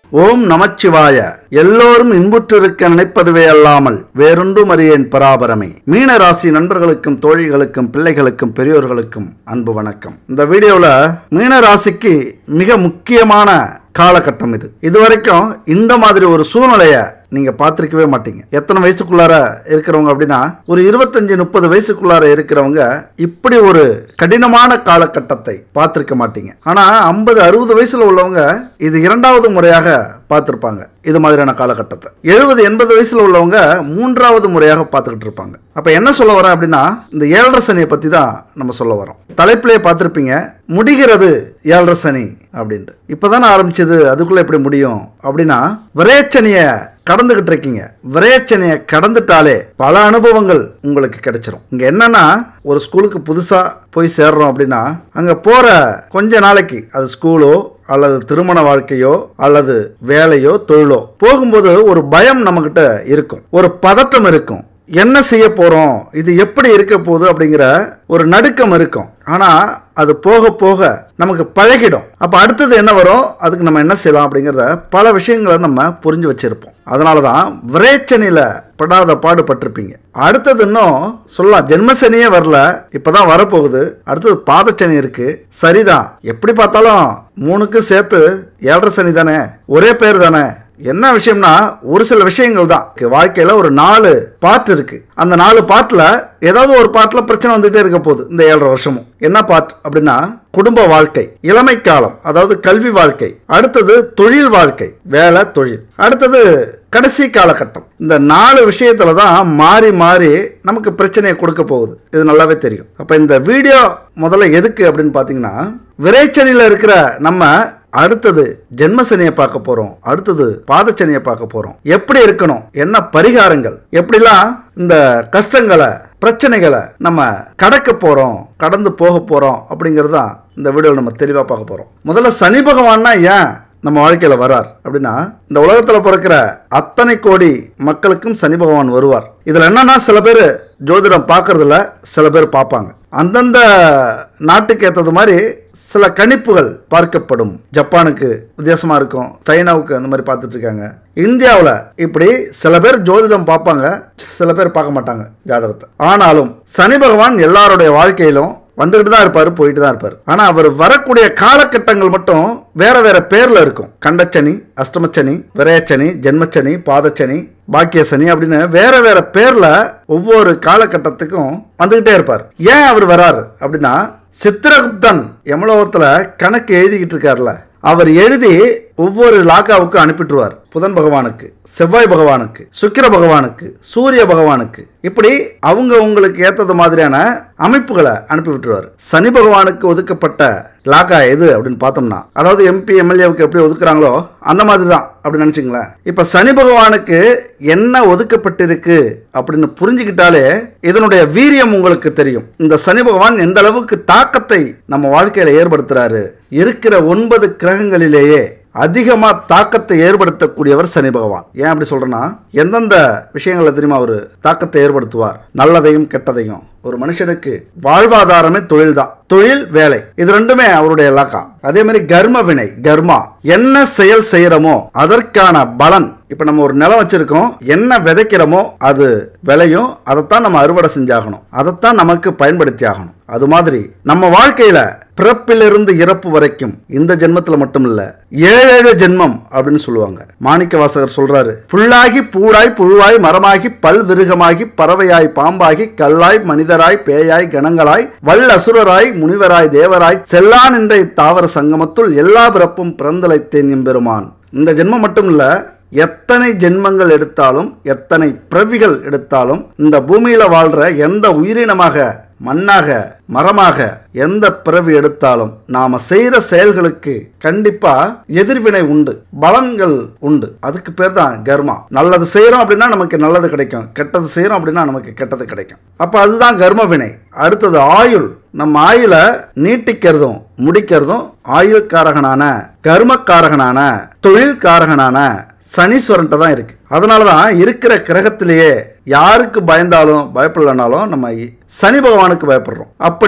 ஓம் நமச்சிவாய. எல்லோரும் இன்புற்றிருக்க நினைப்பதுவே அல்லாமல் வேறொன்றும் அறியேன் பராபரமே. மீன ராசி நண்பர்களுக்கும் தோழிகளுக்கும் பிள்ளைகளுக்கும் பெரியோர்களுக்கும் அன்பு வணக்கம். இந்த வீடியோல மீன ராசிக்கு மிக முக்கியமான காலகட்டம் இது. இதுவரைக்கும் இந்த மாதிரி ஒரு சூழ்நிலைய நீங்க பார்த்திருக்கவே மாட்டீங்க. எத்தனை வயசுக்குள்ளார இருக்கிறவங்க அப்படின்னா ஒரு 25-30 வயசுக்குள்ளார இருக்கிறவங்க இப்படி ஒரு கடினமான காலகட்டத்தை பார்த்திருக்க மாட்டீங்க. ஆனா 50-60 வயசுல உள்ளவங்க இது இரண்டாவது முறையாக பார்த்திருப்பாங்க. இது மாதிரியான காலகட்டத்தை 70-80 வயசுல உள்ளவங்க மூன்றாவது முறையாக பார்த்துக்கிட்டு இருப்பாங்க. அப்ப என்ன சொல்ல வரேன் அப்படின்னா, இந்த 7.5 சனியை பத்தி தான் நம்ம சொல்ல வரோம். தலைப்பிலே பார்த்திருப்பீங்க, முடிகிறது 7.5 சனி அப்படின்ட்டு. இப்பதானே ஆரம்பிச்சது, அதுக்குள்ள எப்படி முடியும் அப்படின்னா, விரயச்சனிய கடந்துகிட்டு இருக்கீங்க. விரயச்சனியை கடந்துட்டாலே பல அனுபவங்கள் உங்களுக்கு கிடைச்சிரும். இங்க என்னன்னா, ஒரு ஸ்கூலுக்கு புதுசா போய் சேர்றோம் அப்படின்னா அங்க போற கொஞ்ச நாளைக்கு, அது ஸ்கூலோ அல்லது திருமண வாழ்க்கையோ அல்லது வேலையோ தொழிலோ போகும்போது ஒரு பயம் நம்மகிட்ட இருக்கும், ஒரு பதட்டம் இருக்கும். என்ன செய்ய போறோம், இது எப்படி இருக்க போகுது அப்படிங்கிற ஒரு நடுக்கம் இருக்கும். ஆனா அது போக போக நமக்கு பழகிடும். அப்ப அடுத்தது என்ன வரும், அதுக்கு நம்ம என்ன செய்யலாம் அப்படிங்கிறத பல விஷயங்களை நம்ம புரிஞ்சு வச்சிருப்போம். அதனாலதான் விரயச்சனியில படாத பாடுபட்டிருப்பீங்க. அடுத்தது இன்னும் சொல்லலாம், ஜென்மசனியே வரல, இப்பதான் வரப்போகுது. அடுத்தது பாதச்சனி இருக்கு. சரிதான், எப்படி பார்த்தாலும் 3க்கு சேர்த்து 7.5 சனி தானே, ஒரே பேர் தானே. என்ன விஷயம்னா, ஒரு சில விஷயங்கள் தான் வாழ்க்கையில ஒரு 4 பார்ட் இருக்கு. அந்த 4 பார்ட்ல ஏதாவது ஒரு பார்ட்ல பிரச்சனை வந்துட்டே இருக்க போகுது இந்த 7.5 வருஷமும். என்ன பார்ட் அப்படின்னா, குடும்ப வாழ்க்கை, இளமை காலம், அதாவது கல்வி வாழ்க்கை, அடுத்தது தொழில் வாழ்க்கை, வேலை தொழில், அடுத்தது கடைசி காலகட்டம். இந்த 4 விஷயத்துல தான் மாறி மாறி நமக்கு பிரச்சனையை கொடுக்க போகுது. இது நல்லாவே தெரியும். அப்ப இந்த வீடியோ முதல்ல எதுக்கு அப்படின்னு பாத்தீங்கன்னா, விரைச்சனில இருக்கிற நம்ம அடுத்தது ஜென்மசனியை பார்க்க போறோம், அடுத்தது பாதச்சனியை பார்க்க போறோம். எப்படி இருக்கணும், என்ன பரிகாரங்கள், எப்படிலாம் இந்த கஷ்டங்களை பிரச்சனைகளை நம்ம கடக்க போறோம், கடந்து போக போறோம் அப்படிங்கறத இந்த வீடியோவில் நம்ம தெளிவா பார்க்க போறோம். முதல்ல சனி பகவான்னா ஏன் நம்ம வாழ்க்கையில வரார் அப்படின்னா, இந்த உலகத்துல பிறக்கிற அத்தனை கோடி மக்களுக்கும் சனி பகவான் வருவார். இதுல என்னன்னா, சில பேர் ஜோதிடம் பார்க்கறதுல சில பேர் பார்ப்பாங்க. அந்தந்த நாட்டுக்கு ஏற்றது மாதிரி சில கணிப்புகள் பார்க்கப்படும். ஜப்பானுக்கு வித்தியாசமா இருக்கும், சைனாவுக்கு அந்த மாதிரி பார்த்துட்டு இருக்காங்க. இந்தியாவில் இப்படி சில பேர் ஜோதிடம் பார்ப்பாங்க, சில பேர் பார்க்க மாட்டாங்க ஜாதகத்தை. ஆனாலும் சனி பகவான் எல்லாருடைய வாழ்க்கையிலும் வந்துகிட்டு தான் இருப்பாரு, போயிட்டு தான் இருப்பாரு. ஆனா அவர் வரக்கூடிய காலகட்டங்கள் மட்டும் வேற வேற பேர்ல இருக்கும். கண்டச்சனி, அஷ்டமச்சனி, விரயச்சனி, ஜென்மச்சனி, பாதச்சனி, பாக்கியசனி அப்படின்னு வேற வேற பேர்ல ஒவ்வொரு காலகட்டத்துக்கும் வந்துகிட்டே இருப்பார். ஏன் அவர் வராரு அப்படின்னா, சித்திரகுப்தன் யமலோகத்துல கணக்கு எழுதிக்கிட்டு இருக்காருல, அவர் எழுதி ஒவ்வொரு லாக்காவுக்கு அனுப்பிட்டுருவார். புதன் பகவானுக்கு, செவ்வாய் பகவானுக்கு, சுக்கிர பகவானுக்கு, சூரிய பகவானுக்கு, இப்படி அவங்க உங்களுக்கு ஏற்றது மாதிரியான அமைப்புகளை அனுப்பி விட்டுருவார். சனி பகவானுக்கு ஒதுக்கப்பட்ட லாக்கா எது அப்படின்னு பார்த்தோம்னா, அதாவது MP MLAவுக்கு எப்படி ஒதுக்குறாங்களோ அந்த மாதிரி தான் அப்படின்னு நினைச்சுங்களேன். இப்ப சனி பகவானுக்கு என்ன ஒதுக்கப்பட்டிருக்கு அப்படின்னு புரிஞ்சுக்கிட்டாலே இதனுடைய வீரியம் உங்களுக்கு தெரியும். இந்த சனி பகவான் எந்த அளவுக்கு தாக்கத்தை நம்ம வாழ்க்கையில ஏற்படுத்துறாரு. இருக்கிற 9 கிரகங்களிலேயே அதிகமா தாக்கத்தை ஏற்படுத்தக்கூடியவர் சனி பகவான். ஏன் அப்படி சொல்றேன்னா, எந்தெந்த விஷயங்களை தெரியுமா அவர் தாக்கத்தை ஏற்படுத்துவார், நல்லதையும் கெட்டதையும். ஒரு மனுஷனுக்கு வாழ்வாதாரமே தொழில் தான், தொழில் வேலை, இது ரெண்டுமே அவருடைய இலாக்கா. அதே மாதிரி கர்ம வினை, கர்மா, என்ன செயல் செய்யறோமோ அதற்கான பலன். இப்ப நம்ம ஒரு நிலம் வச்சிருக்கோம், என்ன விதைக்கிறோமோ அது விளையும், அதைத்தான் நம்ம அறுவடை செஞ்சாகணும், அதைத்தான் நமக்கு பயன்படுத்தி ஆகணும். அது மாதிரி நம்ம வாழ்க்கையில பிறப்பிலிருந்து இறப்பு வரைக்கும் இந்த ஜென்மத்துல மட்டும் இல்ல, 7 ஜென்மம் அப்படின்னு சொல்லுவாங்க. மாணிக்க வாசகர் சொல்றாரு, புல்லாகி பூடாய் புழுவாய் மரமாகி பல் விருகமாகி பறவையாய் பாம்பாகி கல்லாய் மனிதராய் பேயாய் கணங்களாய் வல் அசுரராய் முனிவராய் தேவராய் செல்லா நின்ற இத்தாவர சங்கமத்துள் எல்லா பிறப்பும் பிறந்தலைத்தேன் எம்பெருமான். இந்த ஜென்மம் மட்டும் இல்ல, எத்தனை ஜென்மங்கள் எடுத்தாலும், எத்தனை பிறவிகள் எடுத்தாலும், இந்த பூமியில வாழ்ற எந்த உயிரினமாக, மண்ணாக, மரமாக எந்த பிறவி எடுத்தாலும் நாம செய்யற செயல்களுக்கு கண்டிப்பா எதிர்வினை உண்டு, பலன்கள் உண்டு. அதுக்கு பேர் தான் கர்மா. நல்லது செய்யறோம் அப்படின்னா நமக்கு நல்லது கிடைக்கும், கெட்டது செய்யறோம் அப்படின்னா நமக்கு கெட்டது கிடைக்கும். அப்ப அதுதான் கர்ம வினை. அடுத்தது ஆயுள். நம்ம ஆயுளை நீட்டிக்கிறதும் முடிக்கிறதும் ஆயுள்காரகனான, கர்மக்காரகனான, தொழில்காரகனான சனீஸ்வரன்ட்ட தான் இருக்கு. அதனாலதான் இருக்கிற கிரகத்திலேயே யாருக்கு பயந்தாலும் பயப்படலனாலும் நம்ம சனி பகவானுக்கு பயப்படுறோம். அப்படி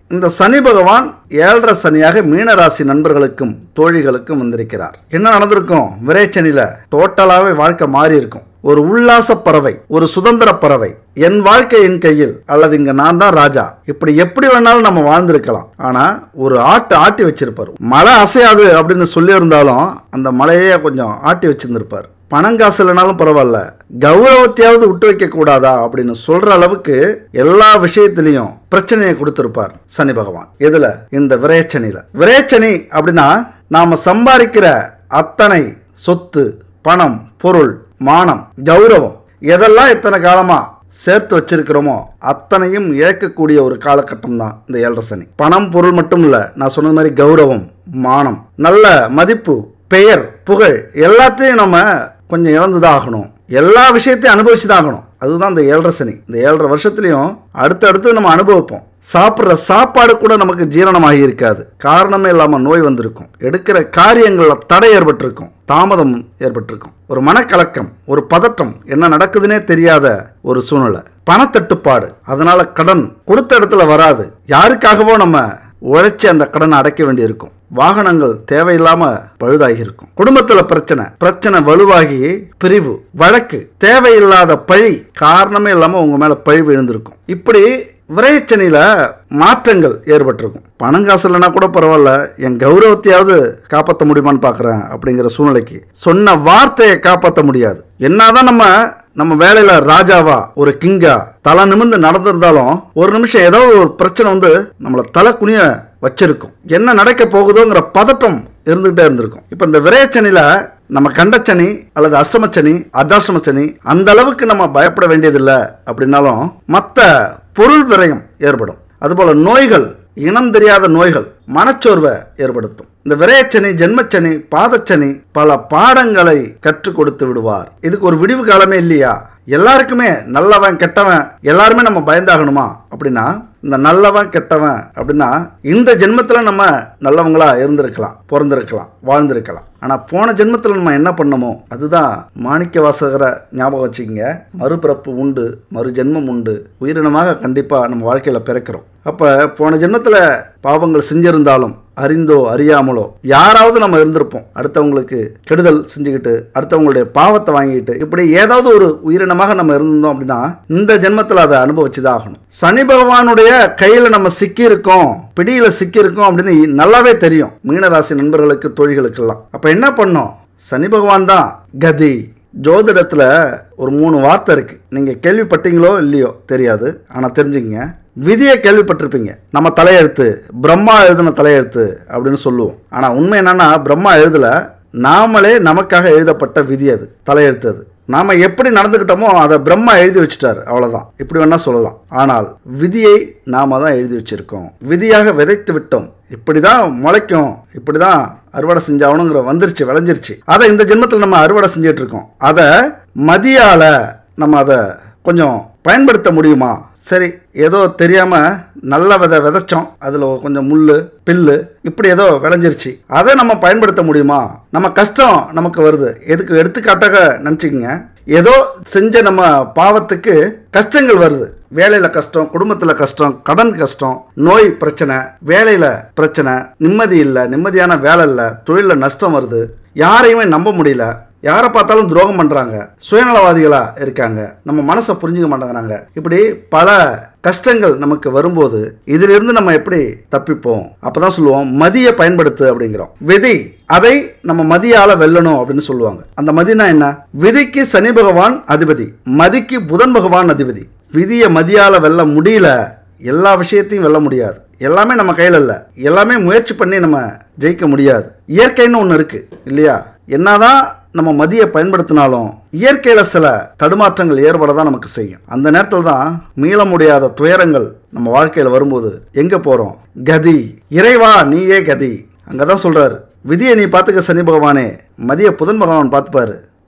இந்த சனி பகவான் 7.5 சனியாக மீனராசி நண்பர்களுக்கும் தோழிகளுக்கும் வந்திருக்கிறார். என்ன நடந்திருக்கும்? விரைச்சனில டோட்டலாவே வாழ்க்கை மாறி இருக்கும். ஒரு உல்லாச பறவை, ஒரு சுதந்திர பறவை, என் வாழ்க்கை என் கையில், அல்லது இங்க நான் தான் ராஜா, இப்படி எப்படி வேணாலும் நம்ம வாழ்ந்திருக்கலாம். ஆனா ஒரு ஆட்டி வச்சிருப்பாரு. மழை அசையாது அப்படின்னு சொல்லி இருந்தாலும் அந்த மலையே கொஞ்சம் ஆட்டி வச்சிருந்திருப்பாரு. பணங்காசு இல்லைனாலும் பரவாயில்ல, கௌரவத்தையாவது விட்டு வைக்க கூடாதா அப்படின்னு சொல்ற அளவுக்கு எல்லா விஷயத்திலையும் பிரச்சனையை கொடுத்திருப்பார் சனி பகவான். இதுல இந்த விரைச்சனில. விரைச்சனி அப்படின்னா நாம சம்பாதிக்கிற அத்தனை சொத்து, பணம், பொருள், மானம், கௌரவம் எதெல்லாம் இத்தனை காலமா சேர்த்து வச்சிருக்கிறோமோ அத்தனையும் இழக்கக்கூடிய ஒரு காலகட்டம் தான் இந்த 7.5 சனி. பணம், பொருள் மட்டும் இல்ல, நான் சொன்ன மாதிரி கௌரவம், மானம், நல்ல மதிப்பு, பெயர், புகழ் எல்லாத்தையும் நம்ம கொஞ்சம் இழந்துதான் ஆகணும். எல்லா விஷயத்தையும் அனுபவிச்சுதான் ஆகணும். அதுதான் இந்த 7.5 சனி. இந்த 7.5 வருஷத்துலயும் அடுத்தடுத்து நம்ம அனுபவிப்போம். சாப்பிட்ற சாப்பாடு கூட நமக்கு ஜீரணமாகி இருக்காது. காரணமே இல்லாம நோய் வந்திருக்கும். எடுக்கிற காரியங்கள்ல தடை ஏற்பட்டிருக்கும், தாமதம் ஏற்பட்டிருக்கும். ஒரு மனக்கலக்கம், ஒரு பதட்டம், என்ன நடக்குதுன்னே தெரியாத ஒரு சூழ்நிலை, பணத்தட்டுப்பாடு, அதனால கடன் கொடுத்த இடத்துல வராது. யாருக்காகவோ நம்ம உழைச்சி அந்த கடனை அடைக்க வேண்டியிருக்கும். வாகனங்கள் தேவையில்லாம பழுதாகி இருக்கும். குடும்பத்துல பிரச்சனை வலுவாகி பிரிவு, வழக்கு, தேவையில்லாத பழி, காரணமே இல்லாம உங்க மேல பழி விழுந்திருக்கும். இப்படி விரைச்சனில மாற்றங்கள் ஏற்பட்டிருக்கும். பணம் காசு இல்லைன்னா கூட பரவாயில்ல, என் கௌரவத்தையாவது காப்பாற்ற முடியுமான்னு பாக்குறேன் அப்படிங்கிற சூழ்நிலைக்கு சொன்ன வார்த்தையை காப்பாற்ற முடியாது. என்னதான் நம்ம வேலையில ராஜாவா, ஒரு கிங்கா தலை நிமிர்ந்து நடந்திருந்தாலும் ஒரு நிமிஷம் ஏதோ ஒரு பிரச்சனை வந்து நம்மள தலை குனிய வச்சிருக்கும். என்ன நடக்க போகுதோங்கிற பதட்டம் இருந்துகிட்டே இருந்திருக்கும். இப்ப இந்த விரைச்சனில நம்ம கண்டச்சனி அல்லது அஷ்டமச்சனி, அர்த்தாஷ்டமச்சனி அந்த அளவுக்கு நம்ம பயப்பட வேண்டியதில்லை. அப்படின்னாலும் மற்ற பொருள் விரயம் ஏற்படும். அதுபோல நோய்கள், இனம் தெரியாத நோய்கள் மனச்சோர்வை ஏற்படுத்தும். இந்த விரைச்சனி, ஜென்மச்சனி, பாதச்சனி பல பாடங்களை கற்றுக் கொடுத்து விடுவார். இதுக்கு ஒரு விடிவு காலமே இல்லையா? எல்லாருக்குமே நல்லவன் கெட்டவன் எல்லாருமே நம்ம பயந்தாகணுமா அப்படின்னா, இந்த நல்லவன் கெட்டவன் அப்படின்னா இந்த ஜென்மத்தில் நம்ம நல்லவங்களா இருந்திருக்கலாம், பிறந்திருக்கலாம், வாழ்ந்திருக்கலாம். ஆனால் போன ஜென்மத்தில் நம்ம என்ன பண்ணமோ அதுதான் மாணிக்க வாசகரை ஞாபகம் வச்சுக்கிங்க. மறுபிறப்பு உண்டு, மறு ஜென்மம் உண்டு. உயிரினமாக கண்டிப்பாக நம்ம வாழ்க்கையில் பிறக்கிறோம். அப்போ போன ஜென்மத்தில் பாவங்கள் செஞ்சிருந்தாலும் அறிந்தோ அறியாமலோ யாராவது நம்ம இருந்திருப்போம். அடுத்தவங்களுக்கு கெடுதல் செஞ்சுக்கிட்டு, அடுத்தவங்களுடைய பாவத்தை வாங்கிக்கிட்டு, இப்படி ஏதாவது ஒரு உயிரினமாக நம்ம இருந்தோம் அப்படின்னா இந்த ஜென்மத்தில் அதை அனுபவிச்சுதான் ஆகணும். சனி பகவானுடைய கையில் நம்ம சிக்கியிருக்கோம், பிடியில் சிக்கியிருக்கோம் அப்படின்னு நல்லாவே தெரியும் மீனராசி நண்பர்களுக்கு, தோழிகளுக்கெல்லாம். அப்போ என்ன பண்ணோம்? சனி பகவான் தான் கதி. ஜோதிடத்தில் ஒரு 3 வார்த்தை இருக்கு. நீங்கள் கேள்விப்பட்டீங்களோ இல்லையோ தெரியாது, ஆனால் தெரிஞ்சுக்கங்க. விதியை கேள்விப்பட்டிருப்பீங்க. நம்ம தலையெழுத்து, பிரம்மா எழுதின தலையெழுத்து அப்படின்னு சொல்லுவோம். ஆனால் உண்மை என்னன்னா பிரம்மா எழுதல, நாமளே நமக்காக எழுதப்பட்ட விதி அது, தலையெழுத்து அது. நாம எப்படி நடந்துக்கிட்டோமோ அதை பிரம்மா எழுதி வச்சுட்டாரு, அவ்வளவுதான். இப்படி வேணா சொல்லலாம். ஆனால் விதியை நாம தான் எழுதி வச்சிருக்கோம். விதியாக விதைத்து விட்டோம். இப்படிதான் முளைக்கும், இப்படிதான் அறுவடை செஞ்சாகணுங்கிற வந்துருச்சு, விளைஞ்சிருச்சு. அதை இந்த ஜென்மத்தில் நம்ம அறுவடை செஞ்சுட்டு இருக்கோம். அதை மதியால நம்ம அதை கொஞ்சம் பயன்படுத்த முடியுமா? சரி, ஏதோ தெரியாம நல்ல விதைச்சோம், அதுல கொஞ்சம் முள்ளு, பில்லு, இப்படி ஏதோ விளைஞ்சிருச்சு, அதை நம்ம பயன்படுத்த முடியுமா? நம்ம கஷ்டம் நமக்கு வருது, எதுக்கு எடுத்துக்காட்டாக நினைச்சுக்கங்க. ஏதோ செஞ்ச நம்ம பாவத்துக்கு கஷ்டங்கள் வருது. வேலையில கஷ்டம், குடும்பத்துல கஷ்டம், கடன் கஷ்டம், நோய் பிரச்சனை, வேலையில பிரச்சனை, நிம்மதி இல்லை, நிம்மதியான வேலை இல்லை, தொழில நஷ்டம் வருது, யாரையுமே நம்ப முடியல, யாரை பார்த்தாலும் துரோகம் பண்றாங்க, சுயநலவாதிகளா இருக்காங்க, நம்ம மனசை புரிஞ்சுக்க மாட்டேங்கிறாங்க. இப்படி பல கஷ்டங்கள் நமக்கு வரும்போது இதிலிருந்து நம்ம எப்படி தப்பிப்போம்? அப்பதான் சொல்லுவோம் மதியை பயன்படுத்து அப்படிங்கிறோம். விதி, அதை நம்ம மதியால வெல்லணும் அப்படின்னு சொல்லுவாங்க. அந்த மதினா என்ன? விதிக்கு சனி பகவான் அதிபதி, மதிக்கு புதன் பகவான் அதிபதி. விதியை மதியால வெல்ல முடியல, எல்லா விஷயத்தையும் வெல்ல முடியாது. எல்லாமே நம்ம கையில் இல்லை, எல்லாமே முயற்சி பண்ணி நம்ம ஜெயிக்க முடியாது. இயற்கைன்னு ஒன்று இருக்கு இல்லையா? என்னதான் நம்ம மதியை பயன்படுத்தினாலும் இயற்கையில சில தடுமாற்றங்கள் ஏற்படதான் நமக்கு செய்யும். அந்த நேரத்தில் தான் மீள முடியாத துயரங்கள் நம்ம வாழ்க்கையில் வரும்போது எங்க போறோம்? கதி, இறைவா நீயே கதி. அங்கதான் சொல்றாரு, விதியை நீ பார்த்துக்க சனி பகவானே, மதிய புதன் பகவான் பார்த்துப்பாரு.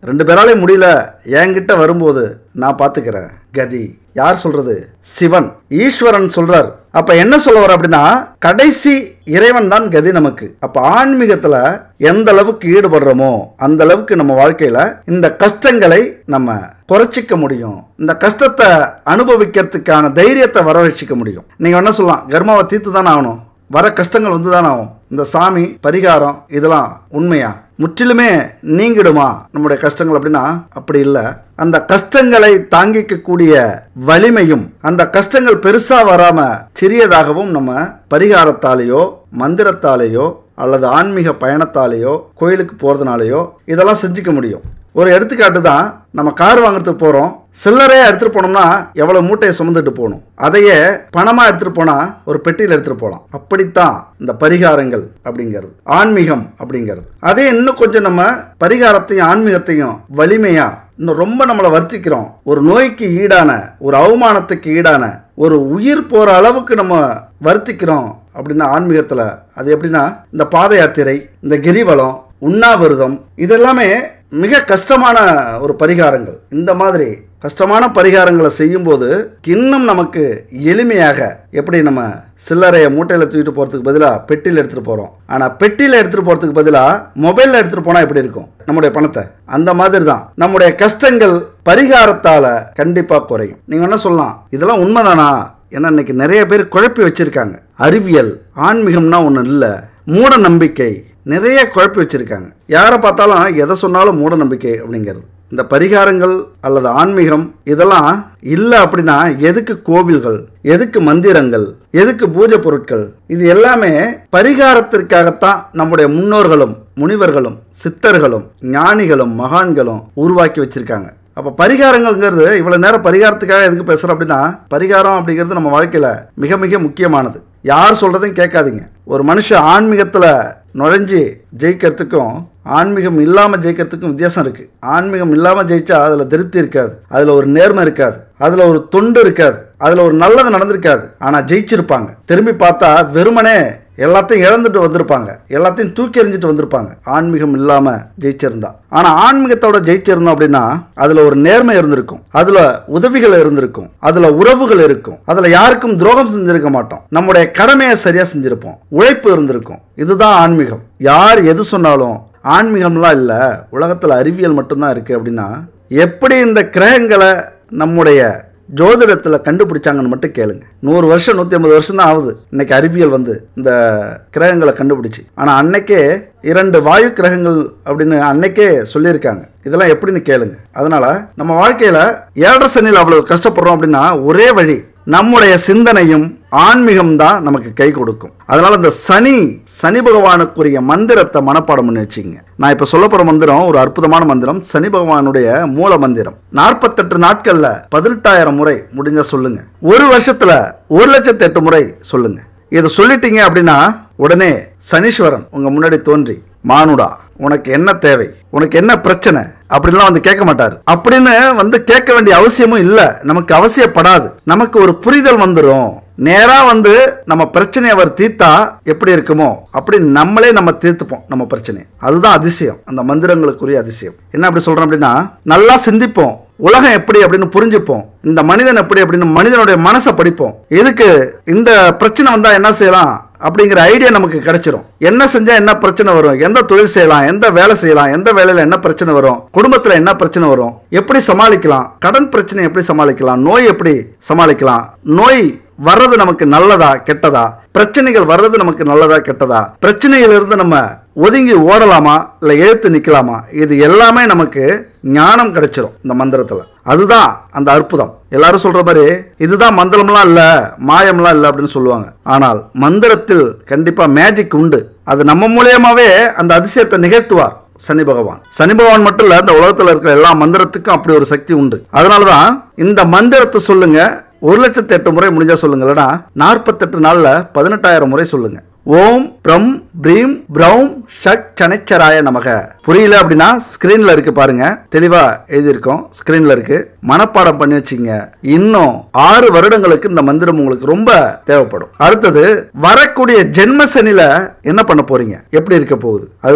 2 பேராலையும் முடியல, என்கிட்ட வரும்போது நான் பார்த்துக்கிறேன். கதி யார் சொல்றது? சிவன், ஈஸ்வரன் சொல்றார். அப்ப என்ன சொல்ல வர அப்படின்னா, கடைசி இறைவன் தான் கதி நமக்கு. அப்ப ஆன்மீகத்துல எந்த அளவுக்கு ஈடுபடுறோமோ அந்த அளவுக்கு நம்ம வாழ்க்கையில இந்த கஷ்டங்களை நம்ம குறைச்சிக்க முடியும். இந்த கஷ்டத்தை அனுபவிக்கிறதுக்கான தைரியத்தை வர வச்சுக்க முடியும். நீங்க என்ன சொல்லலாம், கர்மாவை தீர்த்து தானே ஆகணும், வர கஷ்டங்கள் வந்து தானே ஆகும். இந்த சாமி பரிகாரம் இதெல்லாம் உண்மையா? முற்றிலுமே நீங்கிடுமா நம்முடைய கஷ்டங்கள் அப்படின்னா அப்படி இல்லை. அந்த கஷ்டங்களை தாங்கிக்கக்கூடிய வலிமையும், அந்த கஷ்டங்கள் பெருசா வராம சிறியதாகவும் நம்ம பரிகாரத்தாலேயோ மந்திரத்தாலேயோ அல்லது ஆன்மீக பயணத்தாலேயோ கோயிலுக்கு போறதுனாலேயோ இதெல்லாம் செஞ்சுக்க முடியும். ஒரு எடுத்துக்காட்டு தான், நம்ம கார் வாங்குறதுக்கு போறோம், சில்லறையா எடுத்துட்டு போனோம்னா எவ்வளவு மூட்டையை சுமந்துட்டு போகணும், அதையே பணமா எடுத்துட்டு போனா ஒரு பெட்டியில் எடுத்துட்டு போகலாம். அப்படித்தான் இந்த பரிகாரங்கள் அப்படிங்கிறது, ஆன்மீகம் அப்படிங்கிறது. அதே இன்னும் கொஞ்சம் நம்ம பரிகாரத்தையும் ஆன்மீகத்தையும் வலிமையா இன்னும் ரொம்ப நம்மளை வருத்திக்கிறோம். ஒரு நோய்க்கு ஈடான, ஒரு அவமானத்துக்கு ஈடான, ஒரு உயிர் போற அளவுக்கு நம்ம வருத்திக்கிறோம் அப்படின்னா ஆன்மீகத்துல அது எப்படின்னா, இந்த பாத யாத்திரை, இந்த கிரிவலம், உண்ணாவிரதம், இதெல்லாமே மிக கஷ்டமான ஒரு பரிகாரங்கள். இந்த மாதிரி கஷ்டமான பரிகாரங்களை செய்யும்போது இன்னும் நமக்கு எளிமையாக, எப்படி நம்ம சில்லறையை மூட்டையில் தூக்கிட்டு போகிறதுக்கு பதிலாக பெட்டியில் எடுத்துகிட்டு போகிறோம், ஆனால் பெட்டியில் எடுத்துகிட்டு போகிறதுக்கு பதிலாக மொபைலில் எடுத்துகிட்டு போனால் எப்படி இருக்கும் நம்முடைய பணத்தை, அந்த மாதிரி தான் நம்முடைய கஷ்டங்கள் பரிகாரத்தால் கண்டிப்பாக குறையும். நீங்கள் என்ன சொல்லலாம், இதெல்லாம் உண்மைதானா? ஏன்னா இன்னைக்கு நிறைய பேர் குழப்பி வச்சிருக்காங்க. அறிவியல் ஆன்மீகம்னா ஒன்று இல்லை, மூட நம்பிக்கை நிறைய குழப்பி வச்சிருக்காங்க. யாரை பார்த்தாலும் எதை சொன்னாலும் மூட நம்பிக்கை அப்படிங்கிறது. இந்த பரிகாரங்கள் அல்லது ஆன்மீகம் இதெல்லாம் இல்லை அப்படின்னா எதுக்கு கோவில்கள், எதுக்கு மந்திரங்கள், எதுக்கு பூஜை பொருட்கள்? இது எல்லாமே பரிகாரத்திற்காகத்தான் நம்முடைய முன்னோர்களும் முனிவர்களும் சித்தர்களும் ஞானிகளும் மகான்களும் உருவாக்கி வச்சிருக்காங்க. அப்போ பரிகாரங்கள்ங்கிறது, இவ்வளோ நேரம் பரிகாரத்துக்காக எதுக்கு பேசுகிறோம் அப்படின்னா, பரிகாரம் அப்படிங்கிறது நம்ம வாழ்க்கையில் மிக மிக முக்கியமானது. யார் சொல்கிறதையும் கேட்காதீங்க. ஒரு மனுஷன் ஆன்மீகத்தில் நுழைஞ்சு ஜெயிக்கிறதுக்கும் ஆன்மீகம் இல்லாமல் ஜெயிக்கிறதுக்கும் வித்தியாசம் இருக்குது. ஆன்மீகம் இல்லாமல் ஜெயிச்சா அதில் திருப்தி இருக்காது, அதில் ஒரு நேர்மை இருக்காது, அதில் ஒரு தொண்டு இருக்காது, அதில் ஒரு நல்லது நடந்திருக்காது. ஆனால் ஜெயிச்சிருப்பாங்க. திரும்பி பார்த்தா வெறுமனே எல்லாத்தையும் இழந்துட்டு வந்திருப்பாங்க, எல்லாத்தையும் தூக்கி எறிஞ்சிட்டு வந்திருப்பாங்க ஆன்மீகம் இல்லாமல் ஜெயிச்சிருந்தா. ஆனால் ஆன்மீகத்தோட ஜெயிச்சிருந்தோம் அப்படின்னா அதில் ஒரு நேர்மை இருந்திருக்கும், அதில் உதவிகள் இருந்திருக்கும், அதில் உறவுகள் இருக்கும், அதில் யாருக்கும் துரோகம் செஞ்சிருக்க மாட்டோம், நம்முடைய கடமையை சரியாக செஞ்சிருப்போம், உழைப்பு இருந்திருக்கும். இதுதான் ஆன்மீகம். யார் எது சொன்னாலும் ஆன்மீகம்லாம் இல்லை, உலகத்தில் அறிவியல் மட்டும்தான் இருக்குது அப்படின்னா, எப்படி இந்த கிரகங்களை நம்முடைய ஜோதிடத்தில் கண்டுபிடிச்சாங்கன்னு மட்டும் கேளுங்க. 100 வருஷம் 150 வருஷம் தான் ஆகுது இன்னைக்கு அறிவியல் வந்து இந்த கிரகங்களை கண்டுபிடிச்சு. ஆனால் அன்னைக்கே 2 வாயு கிரகங்கள் அப்படின்னு அன்னைக்கே சொல்லியிருக்காங்க. இதெல்லாம் எப்படின்னு கேளுங்க. அதனால நம்ம வாழ்க்கையில 7 சனியில் அவ்வளவு கஷ்டப்படுறோம் அப்படின்னா ஒரே வழி, நம்முடைய சிந்தனையும் ஆன்மீகம் தான் நமக்கு கை கொடுக்கும். அதனால இந்த சனி பகவானுக்குரிய மந்திரத்தை மனப்பாடம் பண்ணி வச்சுங்க. நான் இப்ப சொல்ல போற மந்திரம் ஒரு அற்புதமான மந்திரம், சனி பகவானுடைய மூல மந்திரம். 48 நாட்கள்ல 18,000 முறை முடிஞ்ச சொல்லுங்க. ஒரு வருஷத்துல 1,08,000 முறை சொல்லுங்க. இதை சொல்லிட்டீங்க அப்படின்னா உடனே சனீஸ்வரன் உங்க முன்னாடி தோன்றி, மானுடா உனக்கு என்ன தேவை, உனக்கு என்ன பிரச்சனை அப்படின்லாம் வந்து கேட்க மாட்டாரு. அப்படின்னு வந்து கேட்க வேண்டிய அவசியமும் இல்லை, நமக்கு அவசியப்படாது. நமக்கு ஒரு புரிதல் வந்துடும். நேரா வந்து நம்ம பிரச்சனையை அவர் தீர்த்தா எப்படி இருக்குமோ அப்படி நம்மளே நம்ம தீர்த்துப்போம் நம்ம பிரச்சனை. அதுதான் அதிசயம், அந்த மந்திரங்களுக்குரிய அதிசயம். என்ன அப்படி சொல்றோம் அப்படின்னா, நல்லா சிந்திப்போம், உலகம் எப்படி அப்படின்னு புரிஞ்சுப்போம், இந்த மனிதன் எப்படி அப்படின்னு மனிதனுடைய மனசை படிப்போம். இதுக்கு இந்த பிரச்சனை வந்தா என்ன செய்யலாம் அப்படிங்கிற ஐடியா நமக்கு கிடைச்சிரும். என்ன செஞ்சா என்ன பிரச்சனை வரும், எந்த தொழில் செய்யலாம், எந்த வேலை செய்யலாம், எந்த வேலையில என்ன பிரச்சனை வரும், குடும்பத்துல என்ன பிரச்சனை வரும், எப்படி சமாளிக்கலாம், கடன் பிரச்சனை எப்படி சமாளிக்கலாம், நோய் எப்படி சமாளிக்கலாம், நோய் வர்றது நமக்கு நல்லதா கெட்டதா, பிரச்சனைகள் வர்றது நமக்கு நல்லதா கெட்டதா, பிரச்சனையிலிருந்து நம்ம ஒதுங்கி ஓடலாமா இல்லை எழுத்து நிற்கலாமா, இது எல்லாமே நமக்கு ஞானம் கிடைச்சிரும் இந்த மந்திரத்துல. அதுதான் அந்த அற்புதம். எல்லாரும் சொல்ற மாதிரி இதுதான் மந்திரம்லாம் இல்லை, மாயம்லாம் இல்லை அப்படின்னு சொல்லுவாங்க. ஆனால் மந்திரத்தில் கண்டிப்பா மேஜிக் உண்டு. அது நம்ம மூலியமாவே அந்த அதிசயத்தை நிகழ்த்துவார் சனி பகவான். சனி பகவான் மட்டும் இல்ல, இந்த உலகத்துல இருக்கிற எல்லா மந்திரத்துக்கும் அப்படி ஒரு சக்தி உண்டு. அதனாலதான் இந்த மந்திரத்தை சொல்லுங்க, 1,08,000 முறை முடிஞ்சா சொல்லுங்க, இல்லைன்னா 48 நாள்ல 18,000 முறை சொல்லுங்க. ஓம் பிரம் பிரீம் பிரௌம் ஷட் சனைச்சராய நமக. புரியல அப்படின்னா ஸ்கிரீன்ல இருக்கு பாருங்க, தெளிவா எழுதியிருக்கோம், ஸ்கிரீன்ல இருக்கு, மனப்பாடம் பண்ணி வச்சுங்க. இன்னும் 6 வருடங்களுக்கு இந்த மந்திரம் உங்களுக்கு ரொம்ப தேவைப்படும். அடுத்தது வரக்கூடிய ஜென்ம சனியில என்ன பண்ண போறீங்க, எப்படி இருக்க போகுது, அதுதான்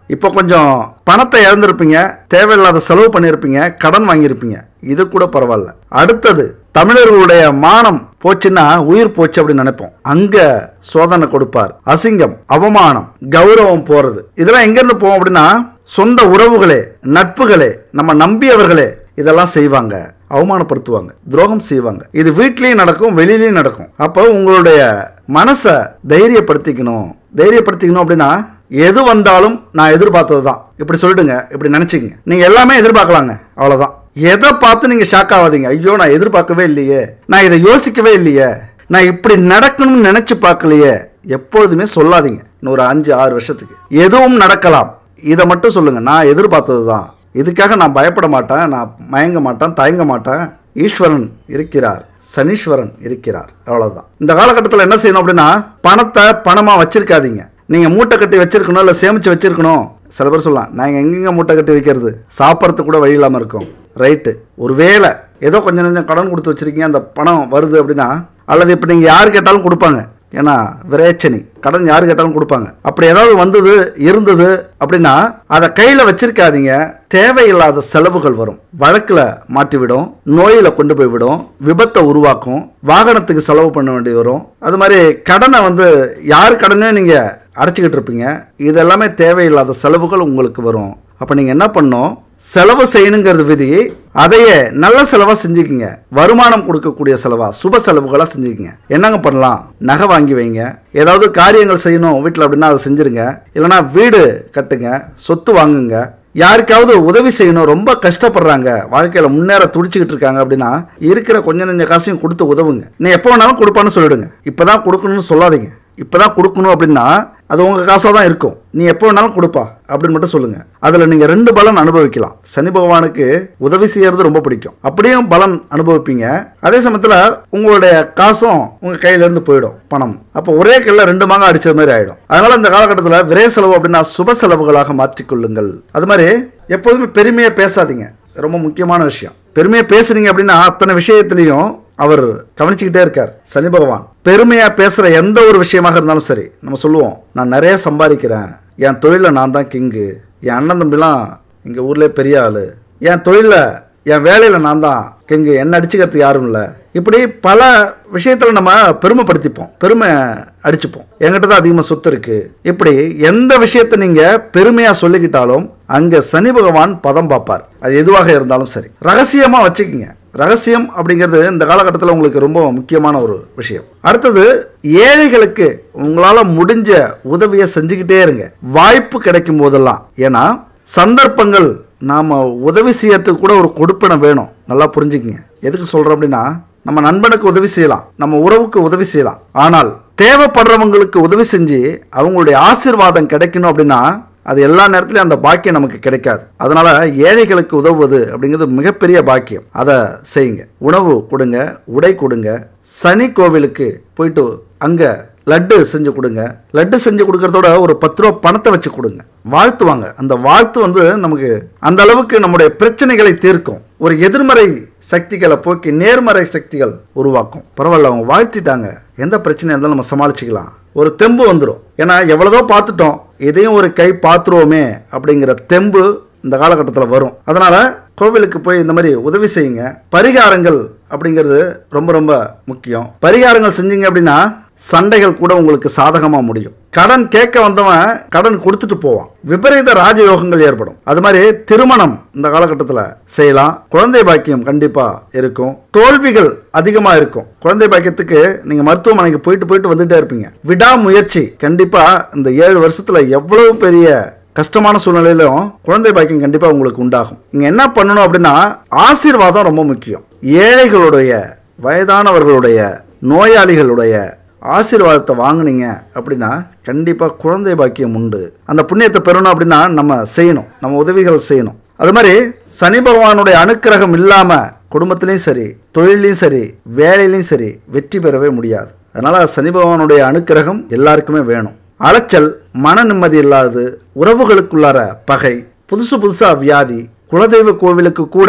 இப்போ கொஞ்சம் பணத்தை இழந்திருப்பீங்க, தேவையில்லாத செலவு பண்ணியிருப்பீங்க, கடன் வாங்கியிருப்பீங்க. இது கூட பரவாயில்ல. அடுத்தது தமிழர்களுடைய மானம் போச்சுன்னா உயிர் போச்சு அப்படின்னு நினைப்போம். அங்க சோதனை கொடுப்பார். அசிங்கம், அவமானம், கௌரவம் போறது, இதெல்லாம் எங்க இருந்து போவோம் அப்படின்னா சொந்த உறவுகளே, நட்புகளே, நம்ம நம்பியவர்களே இதெல்லாம் செய்வாங்க, அவமானப்படுத்துவாங்க, துரோகம் செய்வாங்க. இது வீட்லயும் நடக்கும், வெளியிலயும் நடக்கும். அப்போ உங்களுடைய மனசை தைரியப்படுத்திக்கணும். அப்படின்னா எது வந்தாலும் நான் எதிர்பார்த்தது தான் இப்படி சொல்லிடுங்க, இப்படி நினைச்சிங்க. நீங்க எல்லாமே எதிர்பார்க்கலாங்க, அவ்வளவுதான். எதை பார்த்து நீங்க ஷாக் ஆகாதீங்க. ஐயோ நான் எதிர்பார்க்கவே இல்லையே, நான் இதை யோசிக்கவே இல்லையே, நான் இப்படி நடக்கணும்னு நினைச்சு பார்க்கலையே, எப்பொழுதுமே சொல்லாதீங்க. இன்னொரு 5-6 வருஷத்துக்கு எதுவும் நடக்கலாம், இதை மட்டும் சொல்லுங்க, நான் எதிர்பார்த்தது தான். இதுக்காக நான் பயப்பட மாட்டேன், நான் மயங்க மாட்டேன், தயங்க மாட்டேன். ஈஸ்வரன் இருக்கிறார், சனீஸ்வரன் இருக்கிறார், அவ்வளவுதான். இந்த காலகட்டத்தில் என்ன செய்யணும் அப்படின்னா பணத்தை பணமா வச்சிருக்காதீங்க. நீங்க மூட்டை கட்டி வச்சிருக்கணும், இல்லை சேமிச்சு வச்சிருக்கணும். சில பேர் சொல்லலாம், நாங்கள் எங்கெங்க மூட்டை கட்டி வைக்கிறது, சாப்பிட்றதுக்கு கூட வழி இல்லாமல் இருக்கும். ரைட்டு, ஒரு வேளை ஏதோ கொஞ்சம் கடன் கொடுத்து வச்சிருக்கீங்க, அந்த பணம் வருது அப்படின்னா, அல்லது இப்போ நீங்கள் யார் கேட்டாலும் கொடுப்பாங்க. ஏன்னா விரைச்சனி, கடன் யார் கேட்டாலும் கொடுப்பாங்க. அப்படி ஏதாவது வந்தது இருந்தது அப்படின்னா அதை கையில் வச்சிருக்காதீங்க. தேவையில்லாத செலவுகள் வரும், வழக்கில் மாட்டிவிடும், நோயில் கொண்டு போய் விடும், விபத்தை உருவாக்கும், வாகனத்துக்கு செலவு பண்ண வேண்டி வரும். அது மாதிரி கடனை யார் கடனே நீங்கள் அடைச்சிக்கிட்டு இருப்பீங்க. இதெல்லாமே தேவையில்லாத செலவுகள் உங்களுக்கு வரும். அப்போ நீங்கள் என்ன பண்ணணும், செலவு செய்யணுங்கிறது விதி, அதையே நல்ல செலவாக செஞ்சுக்கிங்க. வருமானம் கொடுக்கக்கூடிய செலவா, சுப செலவுகளாக செஞ்சுக்கிங்க. என்னங்க பண்ணலாம், நகை வாங்கி வைங்க, ஏதாவது காரியங்கள் செய்யணும் வீட்டில் அப்படின்னா அதை செஞ்சுருங்க. இல்லைனா வீடு கட்டுங்க, சொத்து வாங்குங்க. யாருக்காவது உதவி செய்யணும், ரொம்ப கஷ்டப்படுறாங்க, வாழ்க்கையில் முன்னேற துடிச்சுக்கிட்டு இருக்காங்க அப்படின்னா இருக்கிற கொஞ்சம் நெஞ்ச காசையும் கொடுத்து உதவுங்க. நீ எப்போ வேணாலும் கொடுப்பான்னு சொல்லிடுங்க. இப்போதான் கொடுக்கணும்னு சொல்லாதீங்க. இப்போதான் கொடுக்கணும் அப்படின்னா அது உங்கள் காசாக தான் இருக்கும், நீ எப்போ வேணாலும் கொடுப்பா அப்படின்னு மட்டும் சொல்லுங்கள். அதில் நீங்கள் 2 பலன் அனுபவிக்கலாம். சனி பகவானுக்கு உதவி செய்கிறது ரொம்ப பிடிக்கும், அப்படியும் பலன் அனுபவிப்பீங்க. அதே சமயத்தில் உங்களுடைய காசும் உங்கள் கையிலேருந்து போயிடும், பணம். அப்போ ஒரே கல்ல 2 மாங்க அடிச்ச மாதிரி ஆகிடும். அதனால் இந்த காலகட்டத்தில் விரை செலவு அப்படின்னா சுப செலவுகளாக மாற்றிக்கொள்ளுங்கள். அது மாதிரி எப்போதுமே பெருமையாக பேசாதீங்க, ரொம்ப முக்கியமான விஷயம். பெருமையாக பேசுறீங்க அப்படின்னா அத்தனை விஷயத்திலையும் அவர் கவனிச்சுக்கிட்டே இருக்கார் சனி பகவான். பெருமையா பேசுற எந்த ஒரு விஷயமாக இருந்தாலும் சரி, நம்ம சொல்லுவோம், நான் நிறைய சம்பாதிக்கிறேன், என் தொழிலில் நான் தான் கிங்கு, என் அண்ணன் தம்பிலாம் எங்கள் ஊர்லேயே பெரிய ஆளு, என் தொழிலில் என் வேலையில் நான் தான் கிங்கு, என்ன அடிச்சுக்கிறதுக்கு யாரும் இல்லை. இப்படி பல விஷயத்தில் நம்ம பெருமைப்படுத்திப்போம், பெருமை அடிச்சுப்போம், என்கிட்ட தான் அதிகமாக சொத்து இருக்கு. இப்படி எந்த விஷயத்தை நீங்கள் பெருமையாக சொல்லிக்கிட்டாலும் அங்கே சனி பகவான் பதம் பார்ப்பார். அது எதுவாக இருந்தாலும் சரி, ரகசியமாக வச்சுக்கிங்க. ரகசியம் அப்படிங்கிறது இந்த காலகட்டத்தில் உங்களுக்கு ரொம்ப முக்கியமான ஒரு விஷயம். அடுத்தது, ஏழைகளுக்கு உங்களால் முடிஞ்ச உதவியை செஞ்சுக்கிட்டே இருங்க, வாய்ப்பு கிடைக்கும் போதெல்லாம். ஏன்னா சந்தர்ப்பங்கள், நாம் உதவி செய்யறதுக்கு கூட ஒரு கொடுப்பனை வேணும். நல்லா புரிஞ்சுக்கிங்க. எதுக்கு சொல்கிறோம் அப்படின்னா, நம்ம நண்பனுக்கு உதவி செய்யலாம், நம்ம உறவுக்கு உதவி செய்யலாம், ஆனால் தேவைப்படுறவங்களுக்கு உதவி செஞ்சு அவங்களுடைய ஆசீர்வாதம் கிடைக்கணும் அப்படின்னா அது எல்லா நேரத்திலையும் அந்த பாக்கியம் நமக்கு கிடைக்காது. அதனால ஏழைகளுக்கு உதவுவது அப்படிங்கிறது மிகப்பெரிய பாக்கியம். அதை செய்யுங்க. உணவு கொடுங்க, உடை கொடுங்க. சனி கோவிலுக்கு போயிட்டு அங்கே லட்டு செஞ்சு கொடுங்க. லட்டு செஞ்சு கொடுக்கறதோட ஒரு 10 ரூபா பணத்தை வச்சு கொடுங்க. வாழ்த்துவாங்க. அந்த வாழ்த்து நமக்கு அந்த அளவுக்கு நம்முடைய பிரச்சனைகளை தீர்க்கும். ஒரு எதிர்மறை சக்திகளை போக்கி நேர்மறை சக்திகள் உருவாக்கும். பரவாயில்ல, அவங்க வாழ்த்திட்டாங்க, எந்த பிரச்சனையாக இருந்தாலும் நம்ம சமாளிச்சுக்கலாம், ஒரு தெம்பு வந்துடும். ஏன்னா எவ்வளோதோ பார்த்துட்டோம், இதையும் ஒரு கை பார்த்துருவோமே அப்படிங்கிற தெம்பு இந்த காலகட்டத்தில் வரும். அதனால கோவிலுக்கு போய் இந்த மாதிரி உதவி செய்யுங்க. பரிகாரங்கள் அப்படிங்கிறது ரொம்ப ரொம்ப முக்கியம். பரிகாரங்கள் செஞ்சீங்க அப்படின்னா சண்டைகள் கூட உங்களுக்கு சாதகமாக முடியும். கடன் கேட்க வந்தவன் கடன் கொடுத்துட்டு போவான், விபரீத ராஜயோகங்கள் ஏற்படும். அது மாதிரி திருமணம் இந்த காலகட்டத்தில் செய்யலாம். குழந்தை பாக்கியம் கண்டிப்பா இருக்கும். தோல்விகள் அதிகமா இருக்கும். குழந்தை பாக்கியத்துக்கு நீங்க மருத்துவமனைக்கு போயிட்டு வந்துட்டே இருப்பீங்க. விடாமுயற்சி கண்டிப்பா இந்த 7 வருஷத்துல எவ்வளவு பெரிய கஷ்டமான சூழ்நிலையிலும் குழந்தை பாக்கியம் கண்டிப்பா உங்களுக்கு உண்டாகும். நீங்க என்ன பண்ணணும் அப்படின்னா, ஆசீர்வாதம் ரொம்ப முக்கியம். ஏழைகளுடைய, வயதானவர்களுடைய, நோயாளிகளுடைய ஆசீர்வாதத்தை வாங்கினீங்க அப்படின்னா கண்டிப்பாக குழந்தை பாக்கியம் உண்டு. அந்த புண்ணியத்தை பெறணும் அப்படின்னா நம்ம செய்யணும், நம்ம உதவிகள் செய்யணும். அது மாதிரி சனி பகவானுடைய அனுக்கிரகம் இல்லாமல் குடும்பத்திலையும் சரி, தொழிலையும் சரி, வேலையிலையும் சரி வெற்றி பெறவே முடியாது. அதனால சனி பகவானுடைய அனுக்கிரகம் எல்லாருக்குமே வேணும். அலைச்சல், மன நிம்மதி இல்லாதது, உறவுகளுக்குள்ளார பகை, புதுசாக வியாதி, குலதெய்வ கோவிலுக்கு கூட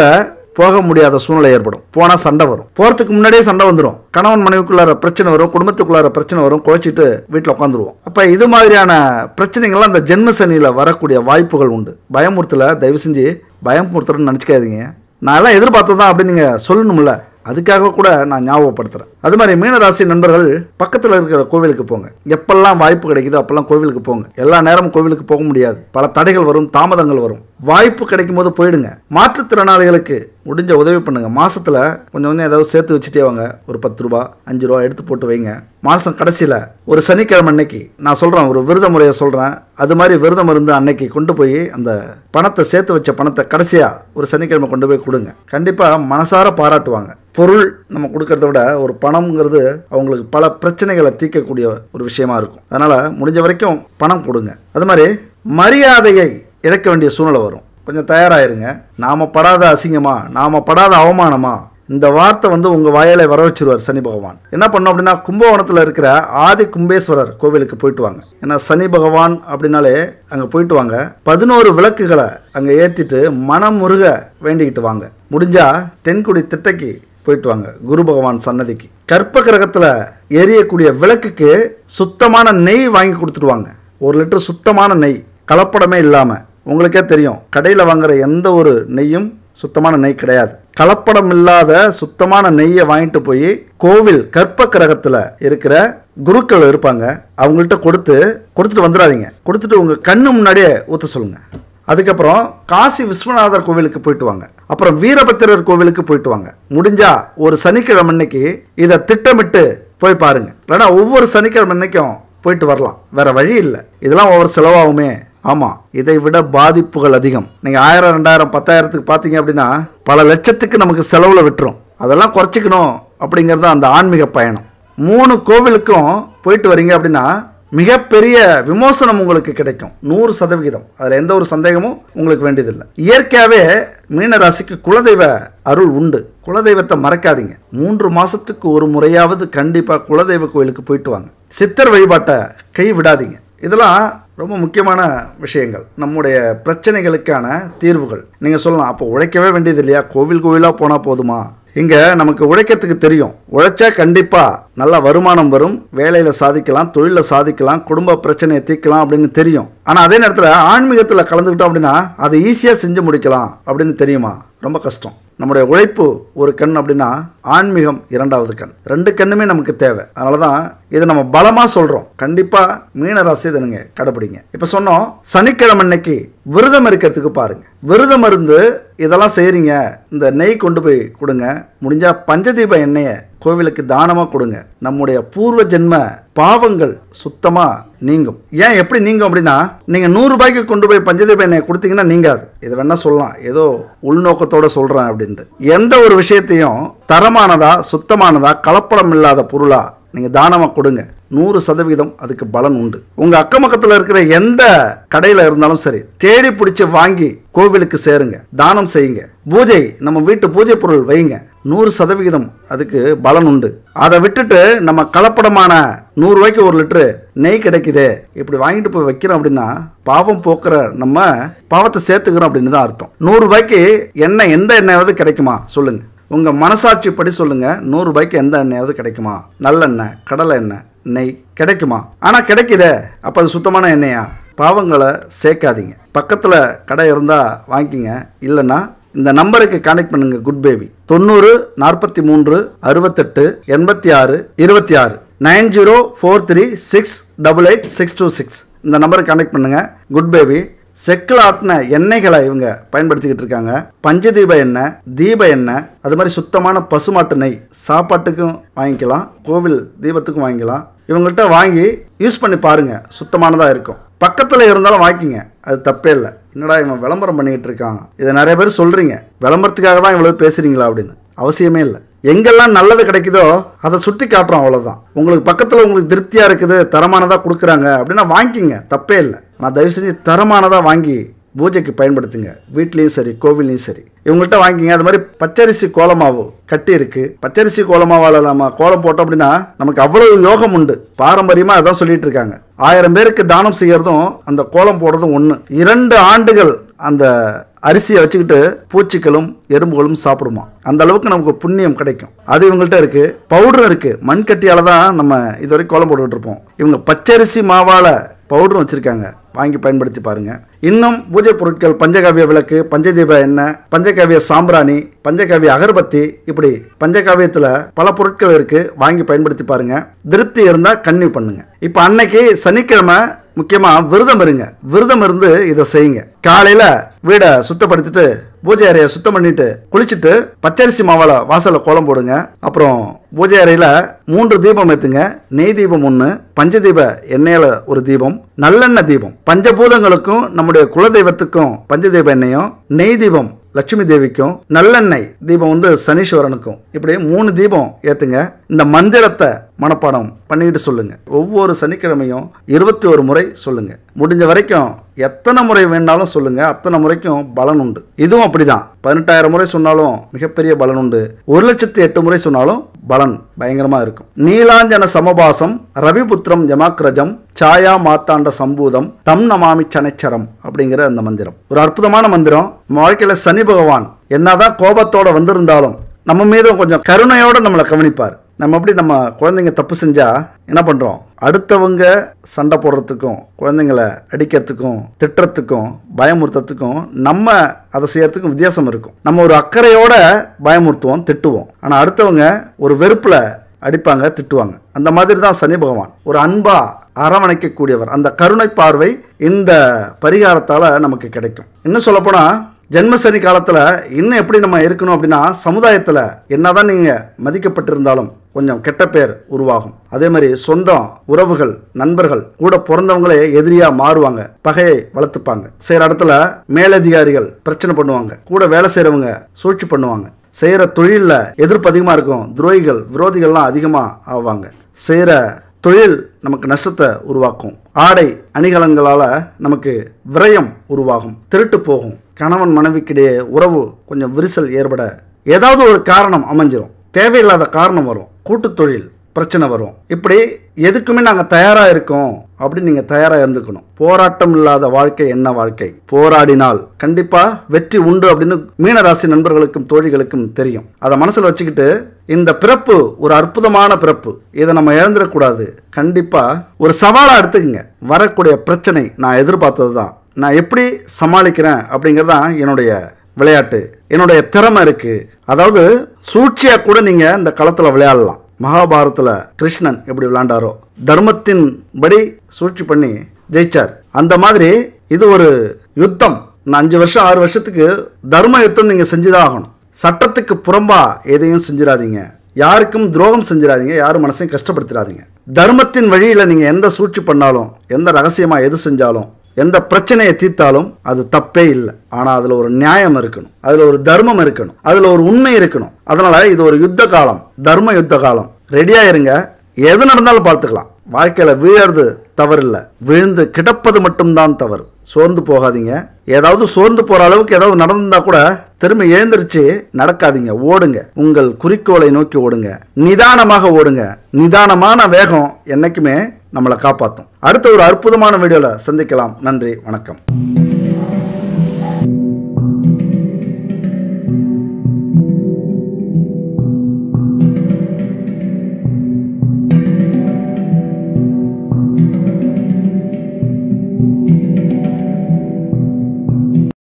போக முடியாத சூழ்நிலை ஏற்படும். போனா சண்டை வரும். போறதுக்கு முன்னாடியே சண்டை வந்துடும். கணவன் மனைவிக்குள்ளார பிரச்சனை வரும், குடும்பத்துக்குள்ளார பிரச்சனை வரும், குறைச்சிட்டு வீட்டில் உட்காந்துருவோம். அப்ப இது மாதிரியான பிரச்சனைகள்லாம் அந்த ஜென்ம சனியில வரக்கூடிய வாய்ப்புகள் உண்டு. பயமுறுத்தல, தயவு செஞ்சு பயமுறுத்துறன்னு நினைச்சுக்காதீங்க. நான் எல்லாம் எதிர்பார்த்ததான் அப்படின்னு நீங்க சொல்லணும்ல, அதுக்காக கூட நான் ஞாபகப்படுத்துறேன். அது மாதிரி மீனராசி நண்பர்கள் பக்கத்தில் இருக்கிற கோவிலுக்கு போங்க. எப்பெல்லாம் வாய்ப்பு கிடைக்குதோ அப்பெல்லாம் கோவிலுக்கு போங்க. எல்லா நேரமும் கோவிலுக்கு போக முடியாது, பல தடைகள் வரும், தாமதங்கள் வரும். வாய்ப்பு கிடைக்கும் போது போயிடுங்க. மாற்றுத்திறனாளிகளுக்கு முடிஞ்ச உதவி பண்ணுங்க. மாசத்துல கொஞ்சம் ஏதாவது சேர்த்து வச்சுட்டே வாங்க. ஒரு 10 ரூபா 5 ரூபா எடுத்து போட்டு வைங்க. மாசம் கடைசியில ஒரு சனிக்கிழமை அன்னைக்கு நான் சொல்றேன், ஒரு விரத முறையை சொல்றேன். அது மாதிரி விரதம் இருந்து அன்னைக்கு கொண்டு போய் அந்த பணத்தை, சேர்த்து வச்ச பணத்தை கடைசியா ஒரு சனிக்கிழமை கொண்டு போய் கொடுங்க. கண்டிப்பா மனசார பாராட்டுவாங்க. பொருள் நம்ம கொடுக்கறத விட ஒரு பணம்ங்கிறது அவங்களுக்கு பல பிரச்சனைகளை தீர்க்கக்கூடிய ஒரு விஷயமா இருக்கும். அதனால முடிஞ்ச வரைக்கும் பணம் கொடுங்க. அது மாதிரி மரியாதையை இழக்க வேண்டிய சூழ்நிலை வரும். கொஞ்சம் தயாராயிருங்க. நாம படாத அசிங்கமா, நாம படாத அவமானமா, இந்த வார்த்தை உங்க வாயில வர வச்சிருவார் சனி பகவான். என்ன பண்ணும் அப்படின்னா, கும்பகோணத்தில் இருக்கிற ஆதி கும்பேஸ்வரர் கோவிலுக்கு போயிட்டு வாங்க. ஏன்னா சனி பகவான் அப்படின்னாலே அங்கே போயிட்டு வாங்க. 11 விளக்குகளை அங்கே ஏற்றிட்டு மனமுருக வேண்டிக்கிட்டு வாங்க. முடிஞ்சா தென்குடி திட்டைக்கு போயிட்டு வாங்க, குரு பகவான் சன்னதிக்கு. கற்ப கிரகத்தில் எரியக்கூடிய விளக்குக்கு சுத்தமான நெய் வாங்கி கொடுத்துருவாங்க. 1 லிட்டர் சுத்தமான நெய், கலப்படமே இல்லாம. உங்களுக்கே தெரியும், கடையில் வாங்குற எந்த ஒரு நெய்யும் சுத்தமான நெய் கிடையாது. கலப்படம் இல்லாத சுத்தமான நெய்யை வாங்கிட்டு போய் கோவில் கற்ப கிரகத்துல இருக்கிற குருக்கள் இருப்பாங்க, அவங்கள்ட்ட கொடுத்துட்டு வந்துடாதீங்க. கொடுத்துட்டு உங்க கண்ணு முன்னாடியே ஊத்த சொல்லுங்க. அதுக்கப்புறம் காசி விஸ்வநாதர் கோவிலுக்கு போயிட்டு வாங்க. அப்புறம் வீரபத்திரர் கோவிலுக்கு போயிட்டு வாங்க. முடிஞ்சா ஒரு சனிக்கிழமை அன்னைக்கு இதை திட்டமிட்டு போய் பாருங்க. இல்லைன்னா ஒவ்வொரு சனிக்கிழமை அன்னைக்கும் போயிட்டு வரலாம். வேற வழி இல்லை. இதெல்லாம் ஒவ்வொரு செலவாகுமே. ஆமா, இதை விட பாதிப்புகள் அதிகம். நீங்க 1000, 2000, 10,000க்கு பாத்தீங்க அப்படின்னா பல லட்சத்துக்கு நமக்கு செலவுல விட்டுரும். அதெல்லாம் குறைச்சிக்கணும் அப்படிங்கிறது அந்த ஆன்மீக பயணம். 3 கோவிலுக்கும் போயிட்டு வரீங்க அப்படின்னா மிகப்பெரிய விமோசனம் உங்களுக்கு கிடைக்கும், 100%. அதில் எந்த ஒரு சந்தேகமும் உங்களுக்கு வேண்டியதில்லை. இயற்கையாகவே மீனராசிக்கு குலதெய்வ அருள் உண்டு. குலதெய்வத்தை மறக்காதீங்க. 3 மாசத்துக்கு ஒரு முறையாவது கண்டிப்பாக குலதெய்வ கோயிலுக்கு போயிட்டு வாங்க. சித்தர் வழிபாட்டை கை விடாதீங்க. இதெல்லாம் ரொம்ப முக்கியமான விஷயங்கள், நம்முடைய பிரச்சனைகளுக்கான தீர்வுகள். நீங்கள் சொல்லலாம், அப்போ உழைக்கவே வேண்டியது இல்லையா, கோவிலாக போனால் போதுமா? இங்க நமக்கு உழைக்கிறதுக்கு தெரியும். உழைச்சா கண்டிப்பா நல்ல வருமானம் வரும், வேலையில சாதிக்கலாம், தொழில சாதிக்கலாம், குடும்ப பிரச்சனையை தீர்க்கலாம் அப்படின்னு தெரியும். ஆனா அதே நேரத்தில் ஆன்மீகத்தில் கலந்துக்கிட்டோம் அப்படின்னா அதை ஈஸியா செஞ்சு முடிக்கலாம் அப்படின்னு தெரியுமா? ரொம்ப கஷ்டம். நம்முடைய உழைப்பு ஒரு கண் அப்படின்னா ஆன்மீகம் 2வது கண். 2 கண்ணுமே நமக்கு தேவை. அதனாலதான் இதை நம்ம பலமா சொல்றோம். கண்டிப்பா மீனராசி இதை நீங்க கடைபிடிங்க. இப்ப சொன்னோம், சனிக்கிழமை அன்னைக்கு விரதம் இருக்கிறதுக்கு பாருங்க. விரதம் இருந்து இதெல்லாம் செய்றீங்க, இந்த நெய் கொண்டு போய் கொடுங்க. முடிஞ்சா பஞ்சதீப எண்ணெயை கோவிலுக்கு தானமா கொடுங்க. நம்முடைய பூர்வ ஜென்ம பாவங்கள் சுத்தமா நீங்கும். ஏன் எப்படி நீங்கும் அப்படின்னா, நீங்க 100 ரூபாய்க்கு கொண்டு போய் பஞ்சதீப எண்ணெயை கொடுத்தீங்கன்னா நீங்காது. இதை வேணா சொல்லலாம், ஏதோ உள்நோக்கத்தோட சொல்றேன் அப்படின்ட்டு. எந்த ஒரு விஷயத்தையும் தரமானதா, சுத்தமானதா, கலப்படம் இல்லாத பொருளா நீங்க தானமா கொடுங்க. 100% அதுக்கு பலன் உண்டு. உங்க அக்கமக்கத்தில் இருக்கிற எந்த கடையில இருந்தாலும் சரி, தேடி பிடிச்சு வாங்கி கோவிலுக்கு சேருங்க, தானம் செய்யுங்க. பூஜை, நம்ம வீட்டு பூஜை பொருள் வைங்க. 100% அதுக்கு பலன் உண்டு. அதை விட்டுட்டு நம்ம கலப்படமான 100 ரூபாய்க்கு 1 லிட்டரு நெய் கிடைக்குதே இப்படி வாங்கிட்டு போய் வைக்கிறோம் அப்படின்னா பாவம் போக்குற நம்ம பாவத்தை சேர்த்துக்கிறோம் அப்படின்னு தான் அர்த்தம். 100 ரூபாய்க்கு எண்ணெய், எந்த எண்ணெயாவது கிடைக்குமா சொல்லுங்க? உங்க மனசாட்சி படி சொல்லுங்க. 100 ரூபாய்க்கு எந்த எண்ணெயாவது கிடைக்குமா? நல்லெண்ணெய், கடலை எண்ணெய், நெய் கிடைக்குமா? ஆனா கிடைக்குதே, அப்ப அது சுத்தமான எண்ணெயா? பாவங்களை சேர்க்காதீங்க. பக்கத்துல கடை இருந்தா வாங்கிக்கிங்க. இல்லைன்னா இந்த நம்பருக்கு கான்டெக்ட் பண்ணுங்க. Good baby 90 43 68 86 26 9043688626. இந்த நம்பருக்கு கான்டெக்ட் பண்ணுங்க. குட் பேபி செக்கில் ஆட்டின எண்ணெய்களை இவங்க பயன்படுத்திக்கிட்டு இருக்காங்க. பஞ்சதீப எண்ணெய், தீப எண்ணெய், அது மாதிரி சுத்தமான பசுமாட்டு நெய். சாப்பாட்டுக்கும் வாங்கிக்கலாம், கோவில் தீபத்துக்கும் வாங்கிக்கலாம். இவங்கள்ட்ட வாங்கி யூஸ் பண்ணி பாருங்க, சுத்தமானதாக இருக்கும். பக்கத்தில் இருந்தாலும் வாங்கிக்கிங்க, அது தப்பே இல்லை. என்னடா இவன் விளம்பரம் பண்ணிக்கிட்டு இருக்கான், இதை நிறைய பேர் சொல்கிறீங்க, விளம்பரத்துக்காக தான் இவ்வளவு பேசுகிறீங்களா அப்படின்னு. அவசியமே இல்லை. எங்கெல்லாம் நல்லது கிடைக்குதோ அதை சுட்டி காட்டுறோம், அவ்வளோதான். உங்களுக்கு பக்கத்தில் உங்களுக்கு திருப்தியாக இருக்குது, தரமானதாக கொடுக்குறாங்க அப்படின்னா வாங்கிக்கிங்க, தப்பே இல்லை. நான் தயவு செஞ்சு தரமானதாக வாங்கி பூஜைக்கு பயன்படுத்துங்க. வீட்லேயும் சரி, கோவிலையும் சரி, இவங்கள்ட்ட வாங்கிங்க. அது மாதிரி பச்சரிசி கோலமாவு கட்டி இருக்கு. பச்சரிசி கோலமாவால் நம்ம கோலம் போட்டோம் அப்படின்னா நமக்கு அவ்வளவு யோகம் உண்டு. பாரம்பரியமாக அதான் சொல்லிட்டு இருக்காங்க. 1000 பேருக்கு தானம் செய்யறதும் அந்த கோலம் போடுறதும் ஒன்று. 2 ஆண்டுகள் அந்த அரிசியை வச்சுக்கிட்டு பூச்சிகளும் எறும்புகளும் சாப்பிடுமா. அந்த அளவுக்கு நமக்கு புண்ணியம் கிடைக்கும். அது இவங்கள்ட்ட இருக்கு. பவுடரும் இருக்கு. மண்கட்டியால தான் நம்ம இதுவரைக்கும் கோலம் போட்டுக்கிட்டு இருப்போம். இவங்க பச்சரிசி மாவால பவுடரும் வச்சிருக்காங்க. வாங்கி பயன்படுத்தி பாருங்க. இன்னும் பூஜை பொருட்கள் பஞ்சகாவிய விளக்கு, பஞ்சதீப எண்ணெய், பஞ்சகாவிய சாம்பிராணி, பஞ்சகாவிய அகர்பத்தி, இப்படி பஞ்சகாவியத்துல பல பொருட்கள் இருக்கு. வாங்கி பயன்படுத்தி பாருங்க. திருப்தி இருந்தா கன்னி பண்ணுங்க. இப்ப அன்னைக்கு சனிக்கிழமை முக்கியமா விரதம் இருங்க. விரதம் இருந்து இதை செய்யுங்க. காலையில வீடை சுத்தப்படுத்திட்டு பூஜை அறையை சுத்தம் பண்ணிட்டு குளிச்சுட்டு பச்சரிசி மாவால வாசல கோலம் போடுங்க. அப்புறம் பூஜை அறையில 3 தீபம் ஏத்துங்க. நெய் தீபம் 1, பஞ்சதீப எண்ணெயில ஒரு தீபம், நல்லெண்ணெய் தீபம். பஞ்சபூதங்களுக்கும் நம்முடைய குலதெய்வத்துக்கும் பஞ்சதீப எண்ணெயும், நெய் தீபம் லட்சுமி தேவிக்கும், நல்லெண்ணெய் தீபம் சனீஸ்வரனுக்கும், இப்படி 3 தீபம் ஏத்துங்க. இந்த மந்திரத்தை மனப்பாடம் பண்ணிட்டு சொல்லுங்க. ஒவ்வொரு சனிக்கிழமையும் 21 முறை சொல்லுங்க. முடிஞ்ச வரைக்கும் எத்தனை முறை வேணாலும் சொல்லுங்க. அத்தனை முறைக்கும் பலன் உண்டு. இதுவும் அப்படிதான். 18,000 முறை சொன்னாலும் மிகப்பெரிய பலன் உண்டு. 1,08,000 முறை சொன்னாலும் பலன் பயங்கரமா இருக்கும். நீலாஞ்சன சமபாசம் ரவிபுத்திரம் ஜமாக்ரஜம் சாயா மாத்தாண்ட சம்பூதம் தம் நமாமி சனைச்சரம் அப்படிங்கிற அந்த மந்திரம் ஒரு அற்புதமான மந்திரம். நம்ம வாழ்க்கையில சனி பகவான் என்னதான் கோபத்தோட வந்திருந்தாலும் நம்ம மீதும் கொஞ்சம் கருணையோட நம்மளை கவனிப்பார். நம்ம எப்படி நம்ம குழந்தைங்க தப்பு செஞ்சா என்ன பண்றோம், அடுத்தவங்க சண்டை போடுறதுக்கும் குழந்தைங்களை அடிக்கிறதுக்கும் திட்டுறதுக்கும் பயமுறுத்துறதுக்கும் நம்ம அதை செய்யறதுக்கும் வித்தியாசம் இருக்கும். நம்ம ஒரு அக்கறையோட பயமுறுத்துவோம், திட்டுவோம். ஆனா அடுத்தவங்க ஒரு வெறுப்புல அடிப்பாங்க, திட்டுவாங்க. அந்த மாதிரி தான் சனி பகவான் ஒரு அன்பா அரவணைக்கக்கூடியவர். அந்த கருணை பார்வை இந்த பரிகாரத்தால நமக்கு கிடைக்கும். இன்னும் சொல்ல போனா ஜென்மசனி காலத்துல இன்னும் எப்படி நம்ம இருக்கணும் அப்படின்னா, சமுதாயத்துல என்னதான் நீங்க மதிக்கப்பட்டிருந்தாலும் கொஞ்சம் கெட்ட பேர் உருவாகும். அதே மாதிரி சொந்தம், உறவுகள், நண்பர்கள், கூட பிறந்தவங்களே எதிரியா மாறுவாங்க, பகையை வளர்த்துப்பாங்க. செய்யற இடத்துல மேலதிகாரிகள் பிரச்சனை பண்ணுவாங்க, கூட வேலை செய்யறவங்க சூழ்ச்சி பண்ணுவாங்க. செய்யற தொழில்ல எதிர்ப்பு அதிகமா இருக்கும், துரோகிகள் விரோதிகள்லாம் அதிகமா ஆவாங்க. செய்யற தொழில் நமக்கு நஷ்டத்தை உருவாக்கும். ஆடை அணிகலன்களால நமக்கு விரயம் உருவாகும், திருட்டு போகும். கணவன் மனைவிக்கிடையே உறவு கொஞ்சம் விரிசல் ஏற்பட ஏதாவது ஒரு காரணம் அமைஞ்சிரும். தேவையில்லாத காரணம் வரும், கூட்டு தொழில் பிரச்சனை வரும். இப்படி எதுக்குமே நாங்கள் தயாரா இருக்கோம் அப்படின்னு நீங்க தயாரா இருந்துக்கணும். போராட்டம் இல்லாத வாழ்க்கை என்ன வாழ்க்கை? போராடினால் கண்டிப்பா வெற்றி உண்டு அப்படின்னு மீனராசி நண்பர்களுக்கும் தோழிகளுக்கும் தெரியும். அதை மனசுல வச்சுக்கிட்டு இந்த பிறப்பு ஒரு அற்புதமான பிறப்பு, இதை நம்ம இழந்துடக்கூடாது. கண்டிப்பா ஒரு சவாலா எடுத்துக்கங்க. வரக்கூடிய பிரச்சனை நான் எதிர்பார்த்தது தான், நான் எப்படி சமாளிக்கிறேன் அப்படிங்கறதான் என்னுடைய விளையாட்டு, என்னுடைய திறமை இருக்கு. அதாவது சூழ்ச்சியா கூட நீங்க இந்த களத்துல விளையாடலாம். மகாபாரதத்துல கிருஷ்ணன் எப்படி விளையாண்டாரோ, தர்மத்தின் படி சூழ்ச்சி பண்ணி ஜெயிச்சார். அந்த மாதிரி இது ஒரு யுத்தம். 5 வருஷம் 6 வருஷத்துக்கு தர்ம யுத்தம் நீங்க செஞ்சுதான் ஆகணும். சட்டத்துக்கு புறம்பா எதையும் செஞ்சிடாதீங்க, யாருக்கும் துரோகம் செஞ்சிடாதீங்க, யாரும் மனசையும் கஷ்டப்படுத்திடாதீங்க. தர்மத்தின் வழியில நீங்க எந்த சூழ்ச்சி பண்ணாலும், எந்த ரகசியமா எது செஞ்சாலும், எந்த பிரச்சனையை தீர்த்தாலும் அது தப்பே இல்லை. ஆனா அதுல ஒரு நியாயம் இருக்கணும், அதுல ஒரு தர்மம் இருக்கணும், அதுல ஒரு உண்மை இருக்கணும். அதனால இது ஒரு யுத்த காலம், தர்ம யுத்த காலம். ரெடியா இருங்க. எது நடந்தாலும் பார்த்துக்கலாம். வாழ்க்கையில வீழறது தவறு இல்லை, விழுந்து கிடப்பது மட்டும்தான் தவறு. சோர்ந்து போகாதீங்க. ஏதாவது சோர்ந்து போற அளவுக்கு ஏதாவது நடந்தா கூட திரும்ப எழுந்திருச்சு நடக்காதீங்க, ஓடுங்க. உங்கள் குறிக்கோளை நோக்கி ஓடுங்க, நிதானமாக ஓடுங்க. நிதானமான வேகம் என்னைக்குமே நம்மளை காப்பாற்றும். அடுத்த ஒரு அற்புதமான வீடியோல சந்திக்கலாம். நன்றி, வணக்கம்.